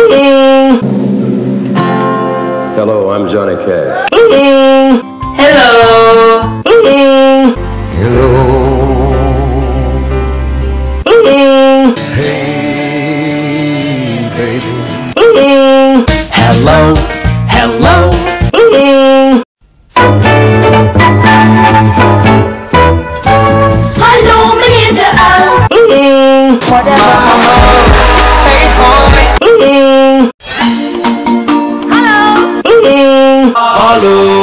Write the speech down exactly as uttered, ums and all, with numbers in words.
Hello, I'm Johnny Cash. Hello. Hello. Hey, baby. Hello, hello. Hallo meneer de uil. Whatever, mama. Hey, boy. Hallo. Hallo.